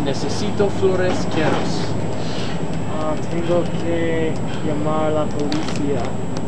Necesito flores quiero. Tengo que llamar a la policía.